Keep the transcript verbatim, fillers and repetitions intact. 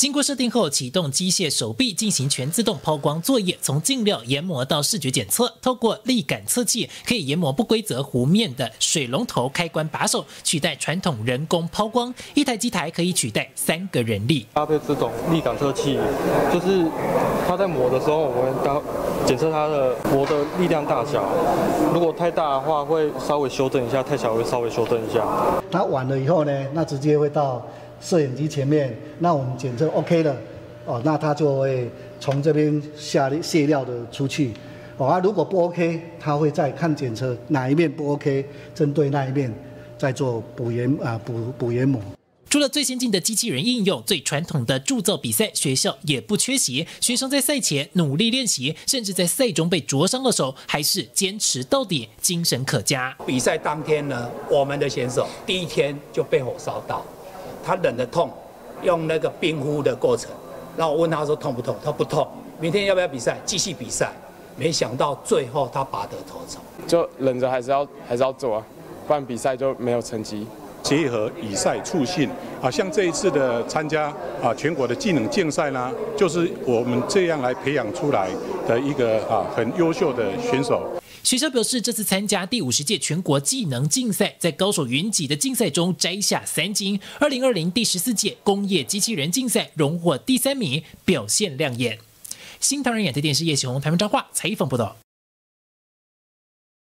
经过设定后，启动机械手臂进行全自动抛光作业，从进料研磨到视觉检测，透过力感测器可以研磨不规则弧面的水龙头开关把手，取代传统人工抛光。一台机台可以取代三个人力。 搭配这种力感测器，就是它在磨的时候，我们当检测它的磨的力量大小。如果太大的话，会稍微修正一下；太小会稍微修正一下。 它完了以后呢，那直接会到摄影机前面，那我们检测 OK 了，哦，那它就会从这边下卸料的出去，哦，啊，如果不 OK， 它会再看检测哪一面不 OK， 针对那一面再做补研啊补补研磨。 除了最先进的机器人应用，最传统的铸造比赛，学校也不缺席。学生在赛前努力练习，甚至在赛中被灼伤了手，还是坚持到底，精神可嘉。 比赛当天呢，我们的选手第一天就被火烧到，他忍着痛，用那个冰敷的过程。然后我问他说痛不痛？他不痛。明天要不要比赛？继续比赛。没想到最后他拔得头筹， 就忍着还是要还是要做啊，不然比赛就没有成绩。 结合以赛促训啊，像这一次的参加啊全国的技能竞赛呢，就是我们这样来培养出来的一个啊很优秀的选手。 学校表示，这次参加第五十届全国技能竞赛，在高手云集的竞赛中摘下三金。二零二零第十四届工业机器人竞赛荣获第三名，表现亮眼。新唐人亚太电视叶启宏台湾彰化采访报道。